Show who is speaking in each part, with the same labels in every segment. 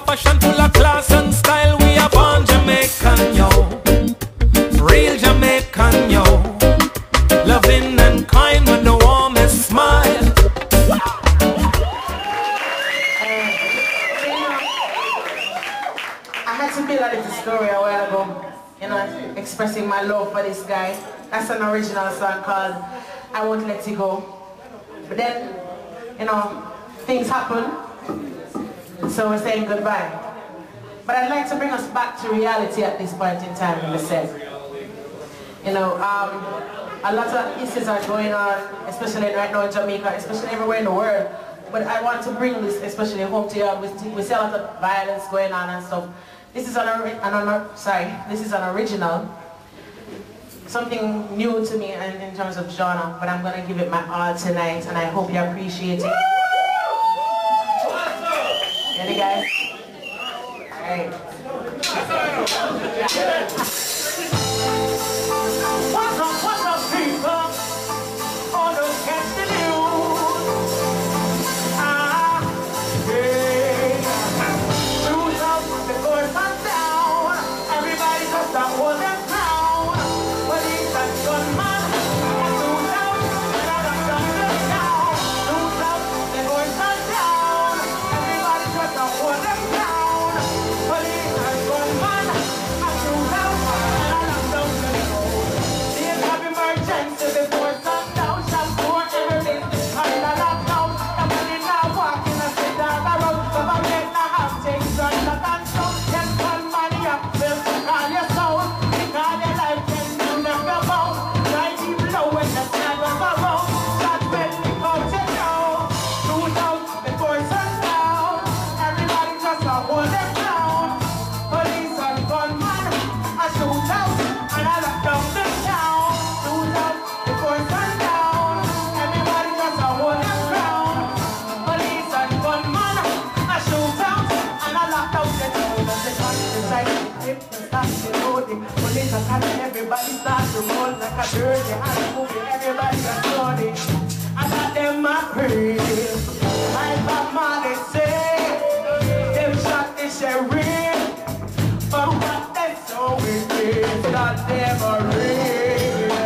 Speaker 1: passion, full of class and style. We are born Jamaican, yo. Real Jamaican, yo. Loving and kind with the warmest smile.
Speaker 2: I had to build a little story a while ago, you know, expressing my love for this guy. That's an original song called I Won't Let You Go. But then, you know, things happen, so we're saying goodbye. But I'd like to bring us back to reality at this point in time in the set. You know, a lot of issues are going on, especially right now in Jamaica, especially everywhere in the world. But I want to bring this especially home to you. We see a lot of violence going on and stuff. This is this is an original. Something new to me in terms of genre, but I'm going to give it my all tonight, and I hope you appreciate it. Ready, guys? All right. What's up, people? Oh, don't catch the news. Hey. News up, the goes on down. Everybody just a hold them down. Police and gunman. News out, another gunman down. News out, the goes on down. Everybody just a hold them down. Police and gunman. News out, another gunman down. Emergency before sundown, shampoo every business under lockdown. The money now walking a sit down the road. Government now have things under control. Yes, one money up, will call your soul. Because your life can do never bow. Right even low when the sun was around. That's when we come to know. Shoot out before sundown. Everybody just a hold them down. Police and gunman, a shoot out and I lock down the town. Before sundown, everybody just a hold them down. Police and gunman, a shoot out and a lock out the town. As the countryside, if the start to loading, police are catching everybody start to roll like a dirty and moving. Everybody got loading. I got them my praise. My mama they say them shot the sheriff, but what they so wicked is that them a real.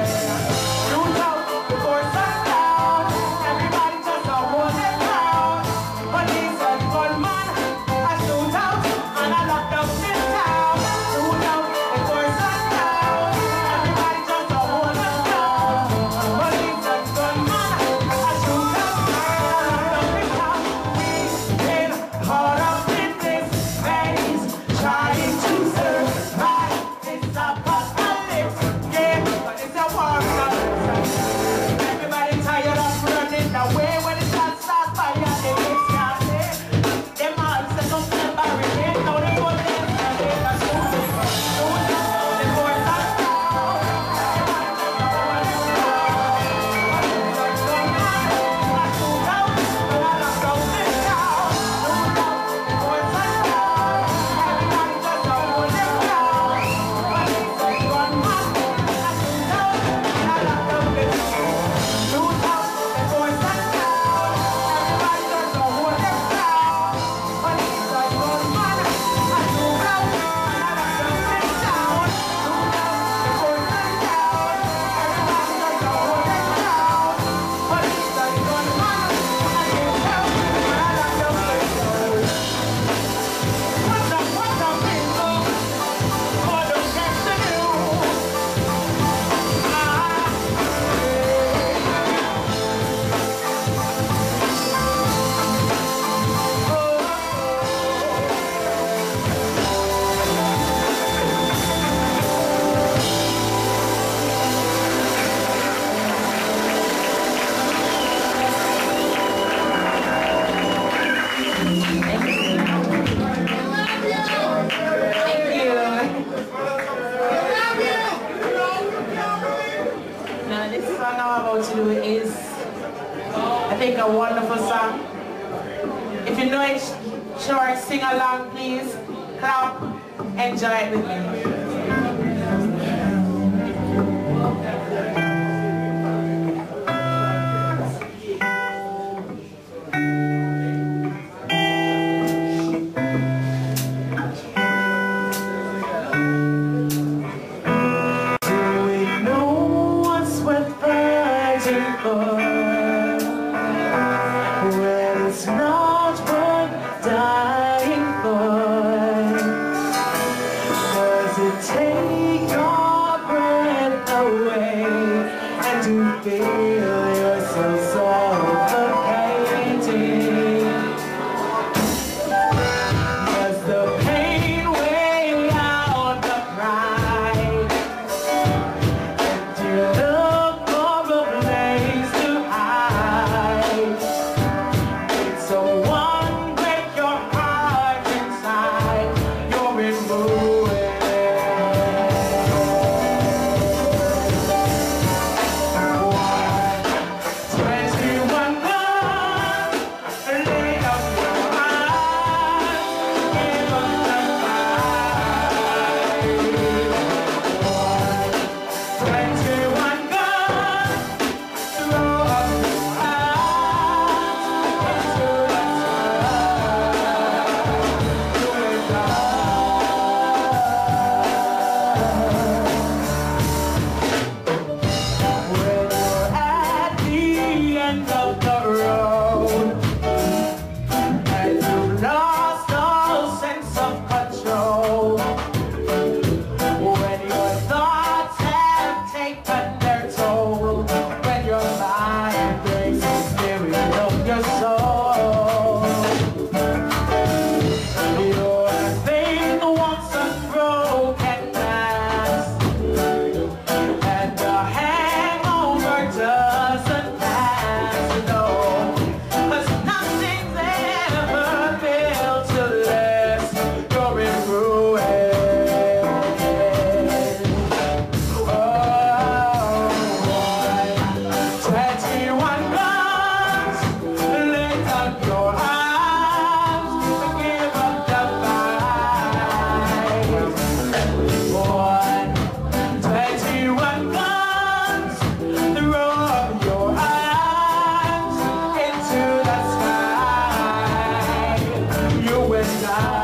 Speaker 2: A wonderful song. If you know it short, sing along, please. Clap, enjoy it with me. and die.